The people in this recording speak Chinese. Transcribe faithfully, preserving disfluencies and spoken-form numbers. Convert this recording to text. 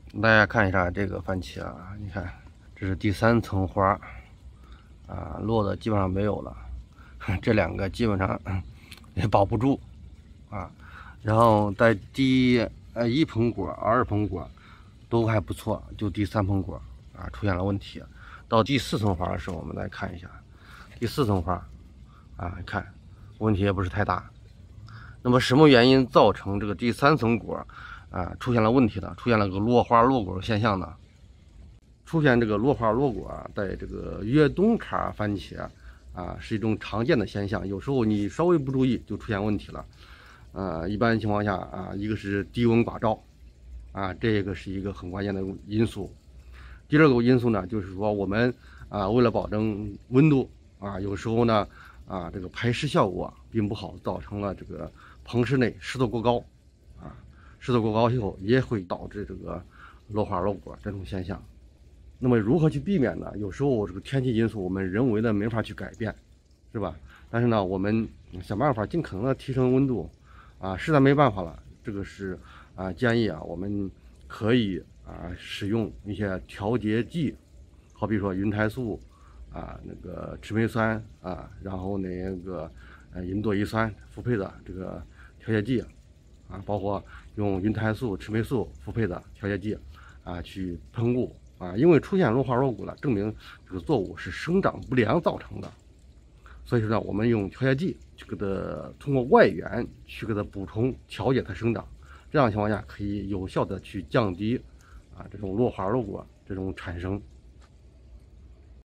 大家看一下这个番茄啊，你看这是第三层花啊，落的基本上没有了，这两个基本上也保不住啊。然后在第呃一盆果、二盆果都还不错，就第三盆果啊出现了问题。到第四层花的时候，我们来看一下第四层花啊，看问题也不是太大。那么什么原因造成这个第三层果啊出现了问题呢？出现了个落花落果现象呢？出现这个落花落果啊，在这个越冬卡番茄啊是一种常见的现象，有时候你稍微不注意就出现问题了。呃，一般情况下啊，一个是低温寡照啊，这个是一个很关键的因素。第二个因素呢，就是说我们啊为了保证温度啊，有时候呢啊这个排湿效果并不好，造成了这个棚室内湿度过高啊，湿度过高以后也会导致这个落花落果这种现象。那么如何去避免呢？有时候这个天气因素我们人为的没法去改变，是吧？但是呢，我们想办法尽可能的提升温度，啊，实在没办法了，这个是啊建议啊，我们可以啊使用一些调节剂，好比说云台素啊，那个赤霉酸啊，然后那个呃吲哚乙酸复配的这个调节剂啊，包括用云台素、赤霉素复配的调节剂啊去喷雾。啊，因为出现落花落果了，证明这个作物是生长不良造成的，所以说呢，我们用调节剂去给它通过外源去给它补充调节它生长，这样情况下可以有效的去降低啊这种落花落果这种产生。